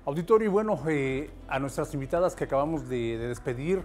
Auditorio, y bueno, a nuestras invitadas que acabamos de despedir,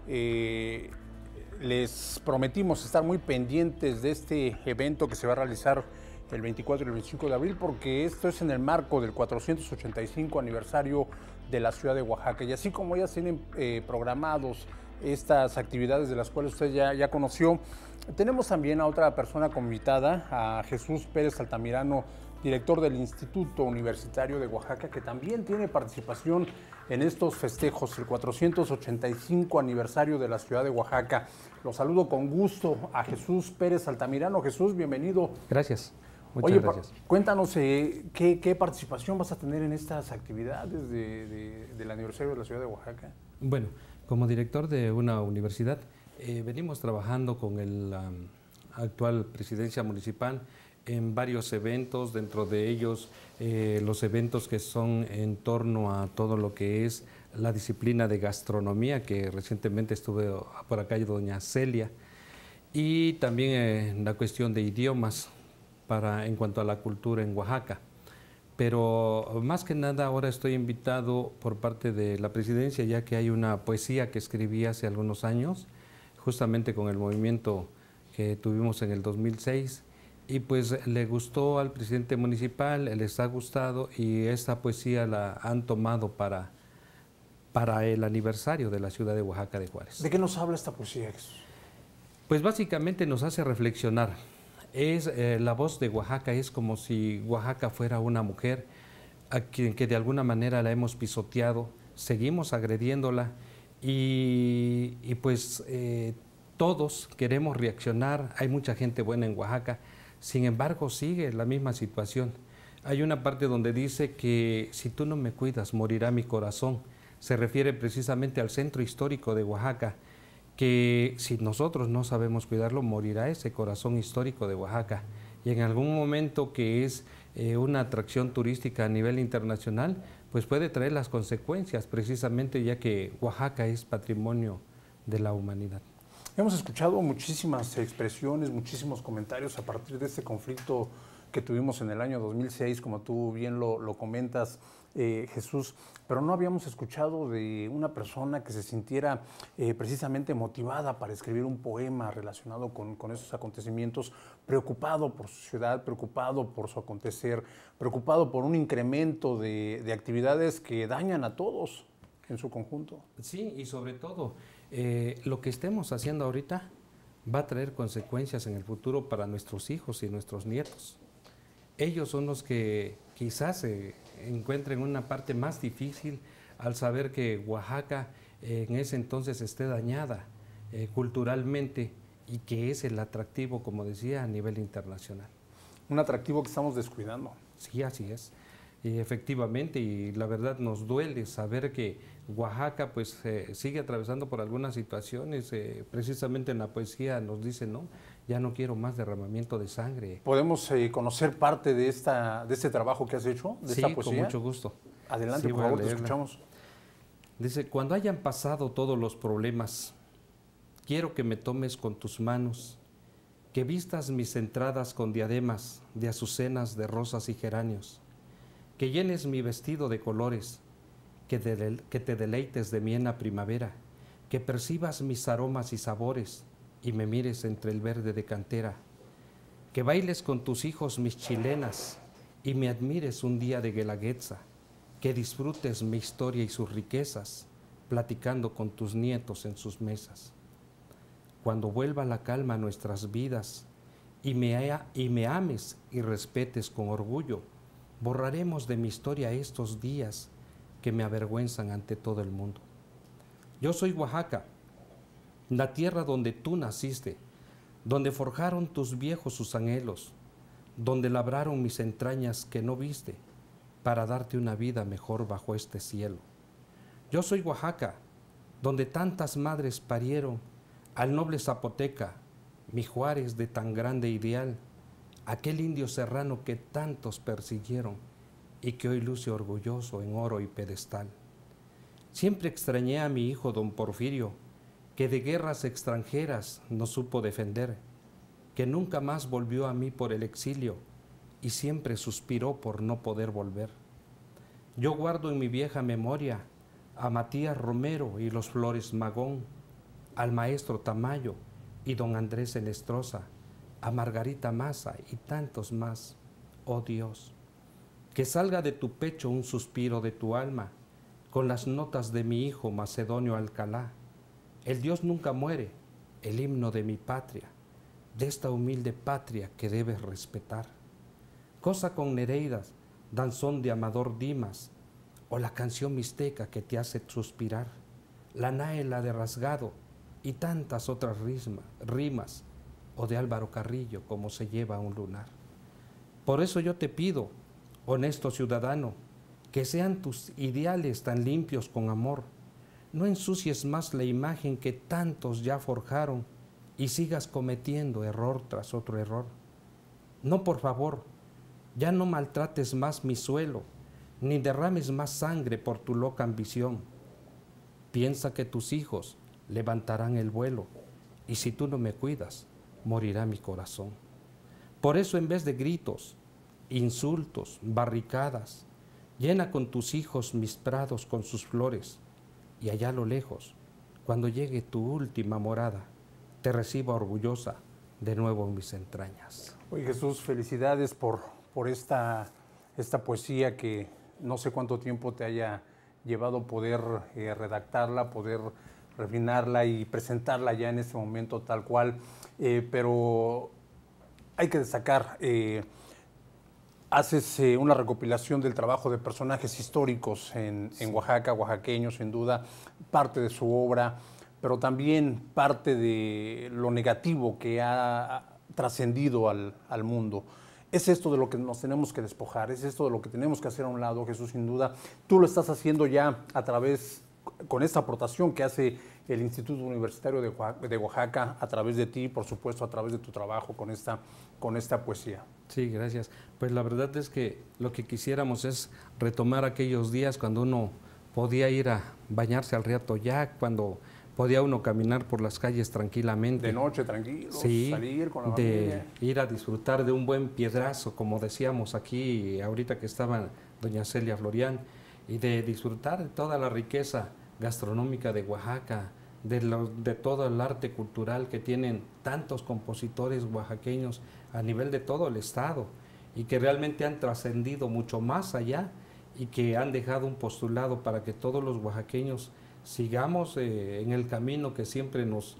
les prometimos estar muy pendientes de este evento que se va a realizar el 24 y el 25 de abril, porque esto es en el marco del 485 aniversario de la ciudad de Oaxaca. Y así como ya tienen programados estas actividades de las cuales usted ya conoció, tenemos también a otra persona como invitada, a Jesús Pérez Altamirano, director del Instituto Universitario de Oaxaca, que también tiene participación en estos festejos, el 485 aniversario de la ciudad de Oaxaca. Lo saludo con gusto a Jesús Pérez Altamirano. Jesús, bienvenido. Gracias. Muchas gracias. Cuéntanos ¿qué participación vas a tener en estas actividades del aniversario de la ciudad de Oaxaca. Bueno, como director de una universidad, venimos trabajando con la actual presidencia municipal en varios eventos, dentro de ellos los eventos que son en torno a todo lo que es la disciplina de gastronomía, que recientemente estuve por acá doña Celia, y también la cuestión de idiomas en cuanto a la cultura en Oaxaca. Pero más que nada ahora estoy invitado por parte de la presidencia, ya que hay una poesía que escribí hace algunos años, justamente con el movimiento que tuvimos en el 2006, y pues le gustó al presidente municipal, les ha gustado, y esta poesía la han tomado para el aniversario de la ciudad de Oaxaca de Juárez. ¿De qué nos habla esta poesía, Jesús? Pues básicamente nos hace reflexionar. La voz de Oaxaca es como si Oaxaca fuera una mujer a quien que de alguna manera la hemos pisoteado, seguimos agrediéndola y pues todos queremos reaccionar. Hay mucha gente buena en Oaxaca, sin embargo sigue la misma situación. Hay una parte donde dice que si tú no me cuidas morirá mi corazón. Se refiere precisamente al centro histórico de Oaxaca, que si nosotros no sabemos cuidarlo, morirá ese corazón histórico de Oaxaca. Y en algún momento que es una atracción turística a nivel internacional, pues puede traer las consecuencias, precisamente ya que Oaxaca es patrimonio de la humanidad. Hemos escuchado muchísimas expresiones, muchísimos comentarios a partir de este conflicto que tuvimos en el año 2006, como tú bien lo comentas, Jesús, pero no habíamos escuchado de una persona que se sintiera precisamente motivada para escribir un poema relacionado con esos acontecimientos, preocupado por su ciudad, preocupado por su acontecer, preocupado por un incremento de actividades que dañan a todos en su conjunto. Sí, y sobre todo, lo que estemos haciendo ahorita va a traer consecuencias en el futuro para nuestros hijos y nuestros nietos. Ellos son los que quizás se encuentren una parte más difícil al saber que Oaxaca en ese entonces esté dañada culturalmente y que es el atractivo, como decía, a nivel internacional. Un atractivo que estamos descuidando. Sí, así es. Y efectivamente, y la verdad nos duele saber que Oaxaca pues sigue atravesando por algunas situaciones, precisamente en la poesía nos dice, no, ya no quiero más derramamiento de sangre. ¿Podemos conocer parte de este trabajo que has hecho, de esta poesía? Sí, con mucho gusto. Adelante, sí, por favor, te escuchamos. Dice, cuando hayan pasado todos los problemas, quiero que me tomes con tus manos, que vistas mis entradas con diademas de azucenas, de rosas y geranios, que llenes mi vestido de colores, que te deleites de mi en la primavera, que percibas mis aromas y sabores y me mires entre el verde de cantera, que bailes con tus hijos mis chilenas y me admires un día de guelaguetza, que disfrutes mi historia y sus riquezas, platicando con tus nietos en sus mesas. Cuando vuelva la calma a nuestras vidas y me ames y respetes con orgullo, borraremos de mi historia estos días que me avergüenzan ante todo el mundo. Yo soy Oaxaca, la tierra donde tú naciste, donde forjaron tus viejos sus anhelos, donde labraron mis entrañas que no viste, para darte una vida mejor bajo este cielo. Yo soy Oaxaca, donde tantas madres parieron al noble zapoteca, mi Juárez de tan grande ideal, aquel indio serrano que tantos persiguieron y que hoy luce orgulloso en oro y pedestal. Siempre extrañé a mi hijo don Porfirio, que de guerras extranjeras no supo defender, que nunca más volvió a mí por el exilio y siempre suspiró por no poder volver. Yo guardo en mi vieja memoria a Matías Romero y los Flores Magón, al maestro Tamayo y don Andrés Enestrosa, a Margarita Maza y tantos más. Oh Dios, que salga de tu pecho un suspiro de tu alma, con las notas de mi hijo Macedonio Alcalá. El Dios nunca muere, el himno de mi patria, de esta humilde patria que debes respetar. Cosa con Nereidas, danzón de Amador Dimas, o la canción mixteca que te hace suspirar, la naela de Rasgado y tantas otras rimas, o de Álvaro Carrillo como se lleva un lunar. Por eso yo te pido, honesto ciudadano, que sean tus ideales tan limpios con amor, no ensucies más la imagen que tantos ya forjaron y sigas cometiendo error tras otro error. No, por favor, ya no maltrates más mi suelo, ni derrames más sangre por tu loca ambición. Piensa que tus hijos levantarán el vuelo, y si tú no me cuidas, morirá mi corazón. Por eso, en vez de gritos, insultos, barricadas, llena con tus hijos mis prados con sus flores, y allá a lo lejos, cuando llegue tu última morada, te reciba orgullosa de nuevo en mis entrañas. Oye, Jesús, felicidades por esta poesía que no sé cuánto tiempo te haya llevado poder redactarla, poder refinarla y presentarla ya en este momento tal cual, pero hay que destacar, haces una recopilación del trabajo de personajes históricos en Oaxaca, oaxaqueños sin duda, parte de su obra, pero también parte de lo negativo que ha trascendido al mundo. Es esto de lo que nos tenemos que despojar, es esto de lo que tenemos que hacer a un lado, Jesús, sin duda. Tú lo estás haciendo ya a través, con esta aportación que hace el Instituto Universitario de Oaxaca, a través de ti, por supuesto, a través de tu trabajo con esta poesía. Sí, gracias. Pues la verdad es que lo que quisiéramos es retomar aquellos días cuando uno podía ir a bañarse al río Toyac, cuando podía uno caminar por las calles tranquilamente. De noche, tranquilo, sí, salir con la de familia. ir a disfrutar de un buen piedrazo, como decíamos aquí, ahorita que estaba doña Celia Florián, y de disfrutar de toda la riqueza gastronómica de Oaxaca, de todo el arte cultural que tienen tantos compositores oaxaqueños a nivel de todo el estado, y que realmente han trascendido mucho más allá, y que han dejado un postulado para que todos los oaxaqueños sigamos en el camino que siempre nos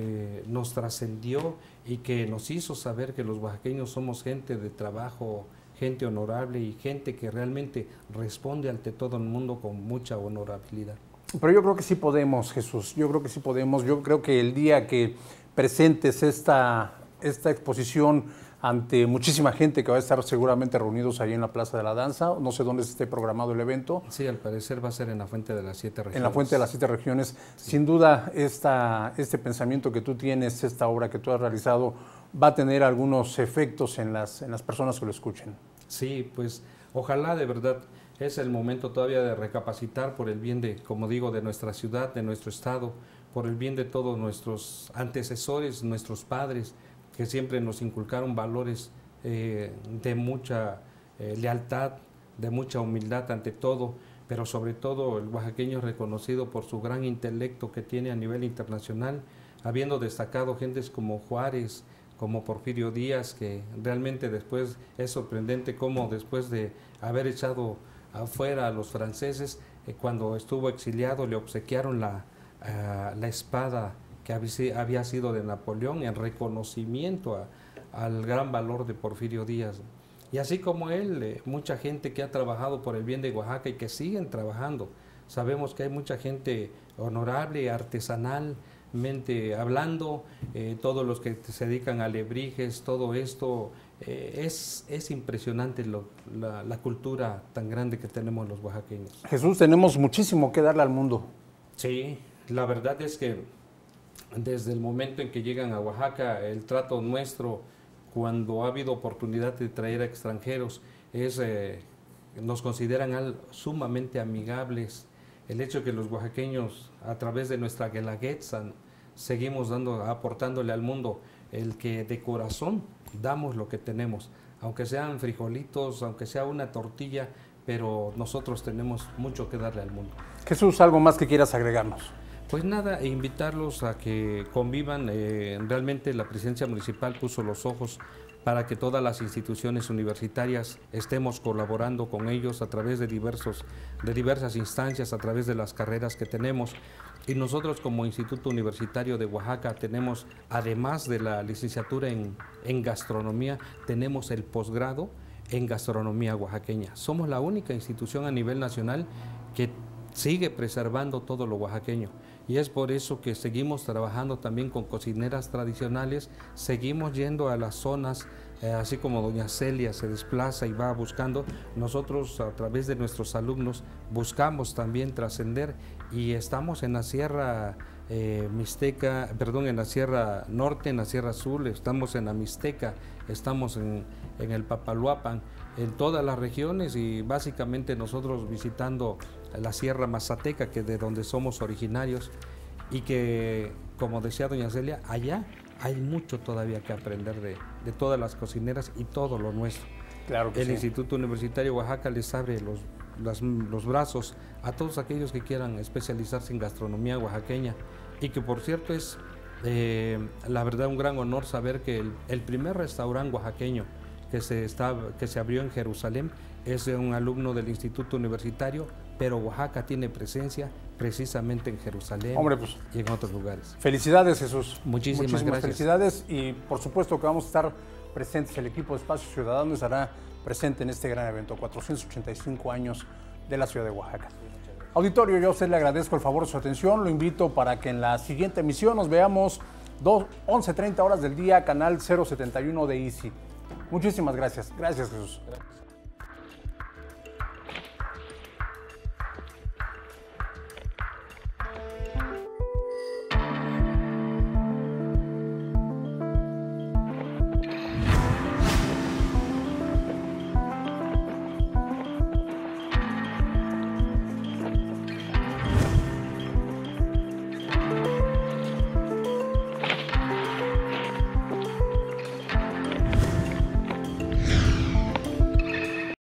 trascendió y que nos hizo saber que los oaxaqueños somos gente de trabajo, gente honorable y gente que realmente responde ante todo el mundo con mucha honorabilidad. Pero yo creo que sí podemos, Jesús, yo creo que sí podemos. Yo creo que el día que presentes esta exposición ante muchísima gente que va a estar seguramente reunidos ahí en la Plaza de la Danza, no sé dónde esté programado el evento. Sí, al parecer va a ser en la Fuente de las Siete Regiones. En la Fuente de las Siete Regiones. Sí. Sin duda, este pensamiento que tú tienes, esta obra que tú has realizado, va a tener algunos efectos en las personas que lo escuchen. Sí, pues ojalá de verdad. Es el momento todavía de recapacitar por el bien de, como digo, de nuestra ciudad, de nuestro estado, por el bien de todos nuestros antecesores, nuestros padres, que siempre nos inculcaron valores de mucha lealtad, de mucha humildad ante todo, pero sobre todo el oaxaqueño es reconocido por su gran intelecto que tiene a nivel internacional, habiendo destacado gentes como Juárez, como Porfirio Díaz, que realmente después es sorprendente cómo después de haber echado afuera a los franceses, cuando estuvo exiliado le obsequiaron la espada que había sido de Napoleón en reconocimiento al gran valor de Porfirio Díaz. Y así como él, mucha gente que ha trabajado por el bien de Oaxaca y que siguen trabajando. Sabemos que hay mucha gente honorable, artesanalmente hablando, todos los que se dedican a alebrijes, todo esto. Es impresionante la cultura tan grande que tenemos los oaxaqueños. Jesús, tenemos muchísimo que darle al mundo. Sí, la verdad es que desde el momento en que llegan a Oaxaca, el trato nuestro, cuando ha habido oportunidad de traer a extranjeros, nos consideran sumamente amigables. El hecho de que los oaxaqueños, a través de nuestra guelaguetza, seguimos aportándole al mundo el que de corazón damos lo que tenemos, aunque sean frijolitos, aunque sea una tortilla, pero nosotros tenemos mucho que darle al mundo. Jesús, ¿algo más que quieras agregarnos? Pues nada, invitarlos a que convivan. Realmente la presidencia municipal puso los ojos para que todas las instituciones universitarias estemos colaborando con ellos a través de diversas instancias, a través de las carreras que tenemos. Y nosotros como Instituto Universitario de Oaxaca tenemos, además de la licenciatura en gastronomía, tenemos el posgrado en gastronomía oaxaqueña. Somos la única institución a nivel nacional que sigue preservando todo lo oaxaqueño. Y es por eso que seguimos trabajando también con cocineras tradicionales, seguimos yendo a las zonas, así como doña Celia se desplaza y va buscando, nosotros a través de nuestros alumnos buscamos también trascender y estamos en la Sierra Mixteca, perdón, en la Sierra Norte, en la Sierra Sur, estamos en la Mixteca, estamos en el Papaloapan, en todas las regiones y básicamente nosotros visitando la Sierra Mazateca, que de donde somos originarios y que, como decía doña Celia, allá hay mucho todavía que aprender de todas las cocineras y todo lo nuestro. Claro que el sí. Instituto Universitario de Oaxaca les abre los brazos a todos aquellos que quieran especializarse en gastronomía oaxaqueña y que por cierto es la verdad un gran honor saber que el primer restaurante oaxaqueño que se abrió en Jerusalén es de un alumno del Instituto Universitario, pero Oaxaca tiene presencia precisamente en Jerusalén. Hombre, pues, y en otros lugares. Felicidades, Jesús. Muchísimas gracias. Felicidades y por supuesto que vamos a estar presentes. El equipo de Espacio Ciudadano estará presente en este gran evento, 485 años de la ciudad de Oaxaca. Auditorio, yo a usted le agradezco el favor de su atención. Lo invito para que en la siguiente emisión nos veamos 11:30 horas del día, canal 071 de Easy. Muchísimas gracias. Gracias, Jesús. Gracias.